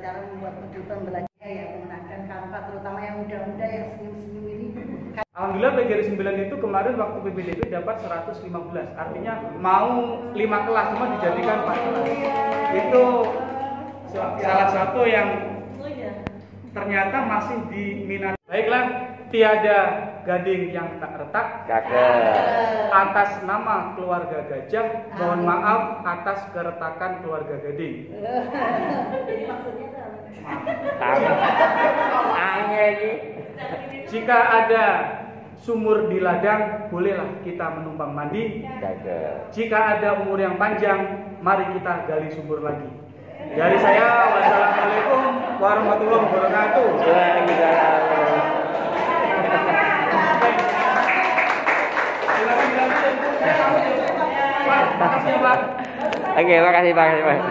cara membuat modul pembelajaran yang menggunakan Canva, terutama yang muda-muda yang senyum-senyum ini. Alhamdulillah PGRI 9 itu kemarin waktu PPDB dapat 115, artinya mau 5 kelas cuma dijadikan 4 kelas. Itu salah satu yang ternyata masih diminati. Baiklah, tiada gading yang tak retak. Atas nama keluarga Gajah, mohon maaf atas keretakan keluarga Gading. Jadi maksudnya Jika ada sumur di ladang, bolehlah kita menumpang mandi. Jika ada umur yang panjang, mari kita gali sumur lagi. Dari saya, wassalamualaikum warahmatullahi wabarakatuh. Makasih Pak. Oke, makasih Pak.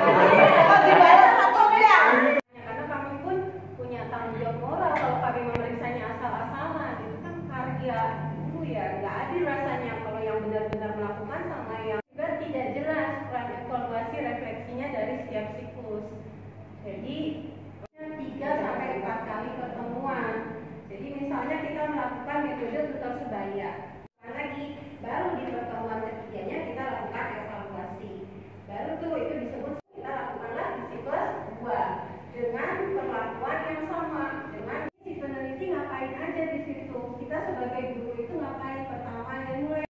Karena kami pun punya tanggung jawab moral kalau kami memeriksanya asal-asalan. Itu kan karya guru ya, nggak adil rasanya kalau yang benar-benar melakukan sama yang juga tidak jelas peran evaluasi refleksinya dari setiap siklus. Jadi 3-4 kali pertemuan. Jadi misalnya kita melakukan metode tutor sebaya. Lagi baru di pertemuan ketiganya kita lakukan evaluasi. Baru tuh itu disebut kita lakukan lagi siklus 2 dengan perlakuan yang sama. Dengan si peneliti ngapain aja di situ. Kita sebagai guru itu ngapain? Pertama yang mulai